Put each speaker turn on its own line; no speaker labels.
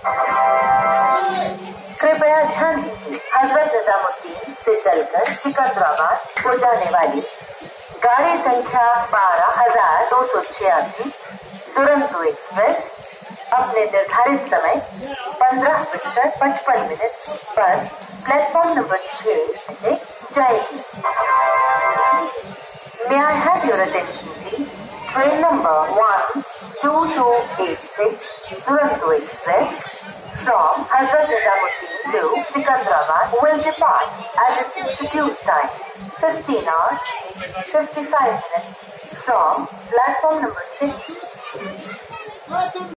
कृपया ध्यान दीजिए, हजरत निजामुद्दीन से चलकर सिकंदराबाद को जाने वाली गाड़ी संख्या 12,286 दुरंतो एक्सप्रेस अपने निर्धारित समय 15:55 पर प्लेटफॉर्म नंबर 6 से जाएगी। May I have your attention please? Train number 12286 Duronto Express from Hazrat Nizamuddin to Secunderabad will depart at its scheduled time 15 hours 55 minutes from platform number 6.